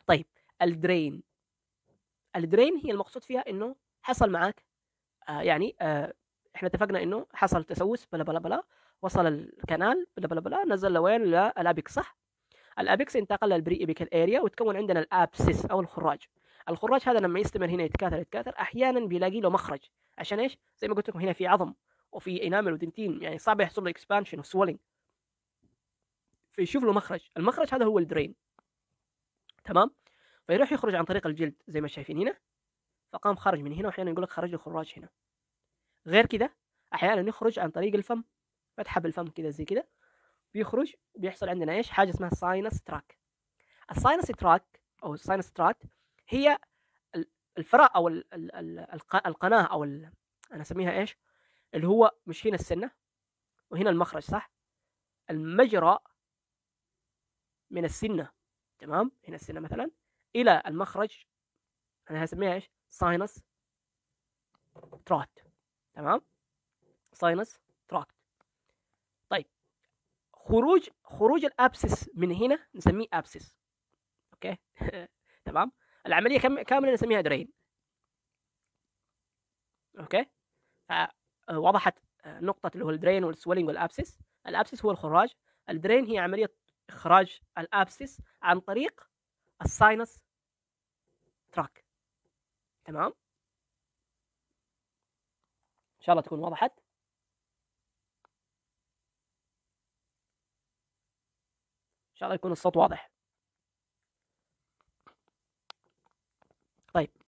طيب الدرين، الدرين هي المقصود فيها انه حصل معاك يعني احنا اتفقنا انه حصل تسوس بلا بلا بلا، وصل الكنال بلا بلا بلا، نزل لوين؟ للابيكس، صح؟ الابيكس انتقل للبري ابيكال اريا، وتكون عندنا الابسس او الخراج. الخراج هذا لما يستمر هنا يتكاثر يتكاثر، احيانا بيلاقي له مخرج. عشان ايش؟ زي ما قلت لكم هنا في عظم وفي انامل ودنتين، يعني صعب يحصل له اكسبانشن وسويلنج، فيشوف له مخرج. المخرج هذا هو الدرين، تمام؟ فيروح يخرج عن طريق الجلد زي ما شايفين هنا، فقام خرج من هنا، واحيانا يقول لك خرج له خراج هنا. غير كده احيانا يخرج عن طريق الفم، فتحه بالفم كده زي كده، بيخرج وبيحصل عندنا ايش؟ حاجه اسمها ساينس تراك. الساينس تراك او الساينس تراك هي الفراغ او القناه او انا اسميها ايش؟ اللي هو مش هنا السنه وهنا المخرج، صح؟ المجرى من السنه، تمام؟ هنا السنه مثلا الى المخرج، انا هسميها ايش؟ ساينس تراك، تمام؟ ساينس تراك. طيب خروج الابسس من هنا نسميه ابسس، اوكي؟ تمام. العمليه كامله نسميها درين، اوكي؟ وضحت نقطه اللي هو الدرين والسويلنج والابسس. الابسس هو الخراج، الدرين هي عمليه اخراج الابسس عن طريق الساينس تراك، تمام؟ ان شاء الله تكون وضحت. ان شاء الله يكون الصوت واضح. طيب